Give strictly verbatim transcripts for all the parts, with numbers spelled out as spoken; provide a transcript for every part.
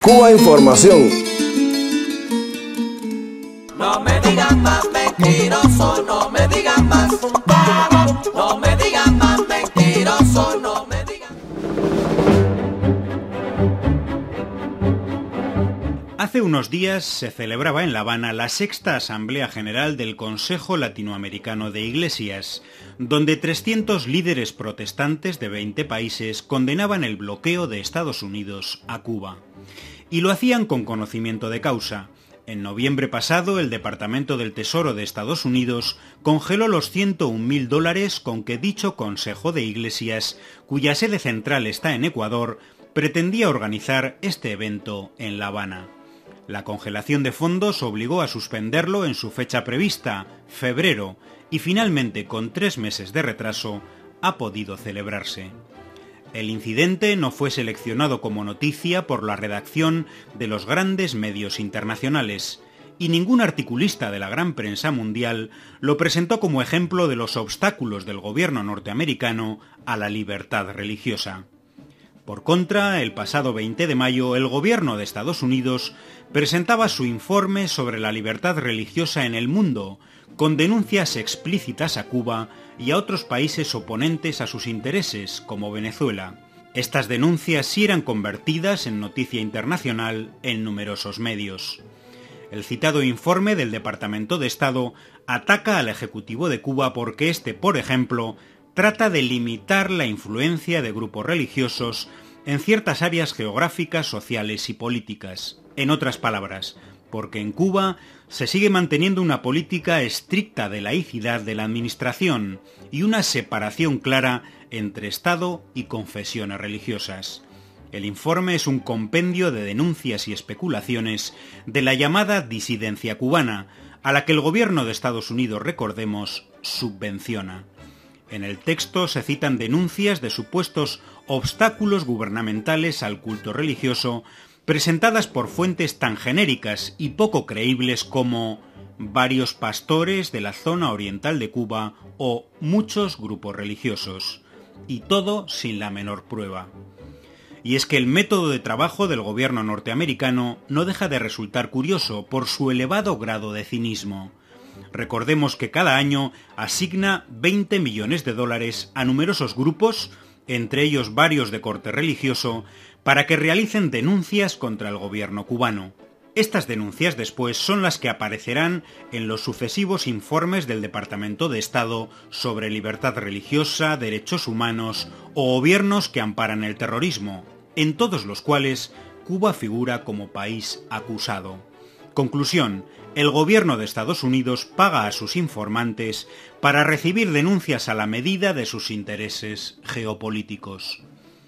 Cuba Información. No me digan más mentiroso, no me digan más, no me digan más mentiroso, no me digan. Hace unos días se celebraba en La Habana la sexta Asamblea General del Consejo Latinoamericano de Iglesias, donde trescientos líderes protestantes de veinte países condenaban el bloqueo de Estados Unidos a Cuba. Y lo hacían con conocimiento de causa. En noviembre pasado, el Departamento del Tesoro de Estados Unidos congeló los ciento un mil dólares con que dicho Consejo de Iglesias, cuya sede central está en Ecuador, pretendía organizar este evento en La Habana. La congelación de fondos obligó a suspenderlo en su fecha prevista, febrero, y finalmente, con tres meses de retraso, ha podido celebrarse. El incidente no fue seleccionado como noticia por la redacción de los grandes medios internacionales, y ningún articulista de la gran prensa mundial lo presentó como ejemplo de los obstáculos del gobierno norteamericano a la libertad religiosa. Por contra, el pasado veinte de mayo, el gobierno de Estados Unidos presentaba su informe sobre la libertad religiosa en el mundo, con denuncias explícitas a Cuba y a otros países oponentes a sus intereses, como Venezuela. Estas denuncias sí eran convertidas en noticia internacional en numerosos medios. El citado informe del Departamento de Estado ataca al Ejecutivo de Cuba porque este, por ejemplo, trata de limitar la influencia de grupos religiosos en ciertas áreas geográficas, sociales y políticas. En otras palabras, porque en Cuba se sigue manteniendo una política estricta de laicidad de la administración y una separación clara entre Estado y confesiones religiosas. El informe es un compendio de denuncias y especulaciones de la llamada disidencia cubana, a la que el gobierno de Estados Unidos, recordemos, subvenciona. En el texto se citan denuncias de supuestos obstáculos gubernamentales al culto religioso, presentadas por fuentes tan genéricas y poco creíbles como varios pastores de la zona oriental de Cuba o muchos grupos religiosos, y todo sin la menor prueba. Y es que el método de trabajo del gobierno norteamericano no deja de resultar curioso por su elevado grado de cinismo. Recordemos que cada año asigna veinte millones de dólares a numerosos grupos, entre ellos varios de corte religioso, para que realicen denuncias contra el gobierno cubano. Estas denuncias después son las que aparecerán en los sucesivos informes del Departamento de Estado sobre libertad religiosa, derechos humanos o gobiernos que amparan el terrorismo, en todos los cuales Cuba figura como país acusado. Conclusión: el gobierno de Estados Unidos paga a sus informantes para recibir denuncias a la medida de sus intereses geopolíticos.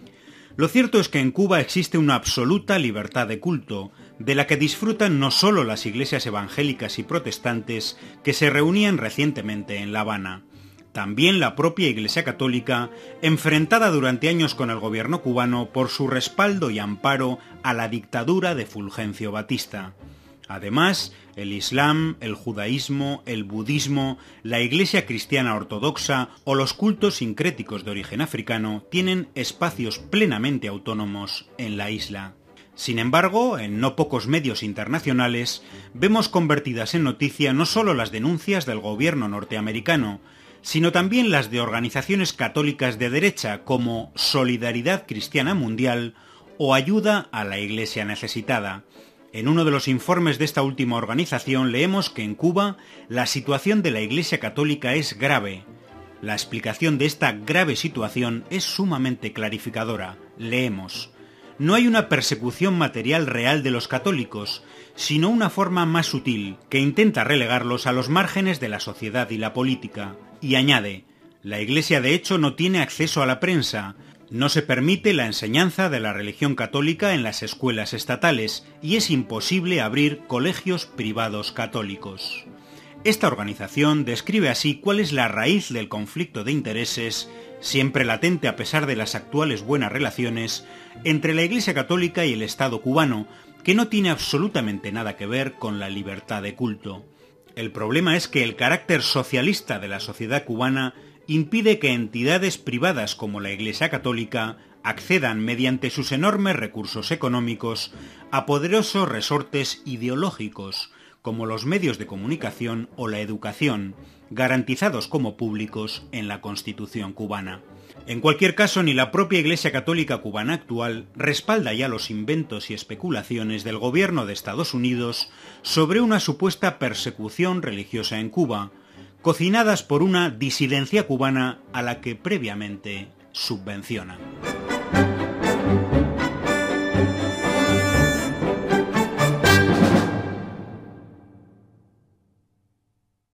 Lo cierto es que en Cuba existe una absoluta libertad de culto, de la que disfrutan no solo las iglesias evangélicas y protestantes que se reunían recientemente en La Habana. También la propia Iglesia Católica, enfrentada durante años con el gobierno cubano por su respaldo y amparo a la dictadura de Fulgencio Batista. Además, el Islam, el judaísmo, el budismo, la Iglesia cristiana ortodoxa o los cultos sincréticos de origen africano tienen espacios plenamente autónomos en la isla. Sin embargo, en no pocos medios internacionales, vemos convertidas en noticia no solo las denuncias del gobierno norteamericano, sino también las de organizaciones católicas de derecha como Solidaridad Cristiana Mundial o Ayuda a la Iglesia Necesitada. En uno de los informes de esta última organización leemos que en Cuba la situación de la Iglesia Católica es grave. La explicación de esta grave situación es sumamente clarificadora. Leemos: no hay una persecución material real de los católicos, sino una forma más sutil que intenta relegarlos a los márgenes de la sociedad y la política. Y añade: la Iglesia de hecho no tiene acceso a la prensa. No se permite la enseñanza de la religión católica en las escuelas estatales y es imposible abrir colegios privados católicos. Esta organización describe así cuál es la raíz del conflicto de intereses, siempre latente a pesar de las actuales buenas relaciones, entre la Iglesia Católica y el Estado cubano, que no tiene absolutamente nada que ver con la libertad de culto. El problema es que el carácter socialista de la sociedad cubana impide que entidades privadas como la Iglesia Católica accedan mediante sus enormes recursos económicos a poderosos resortes ideológicos, como los medios de comunicación o la educación, garantizados como públicos en la Constitución cubana. En cualquier caso, ni la propia Iglesia Católica cubana actual respalda ya los inventos y especulaciones del gobierno de Estados Unidos sobre una supuesta persecución religiosa en Cuba, cocinadas por una disidencia cubana a la que previamente subvenciona.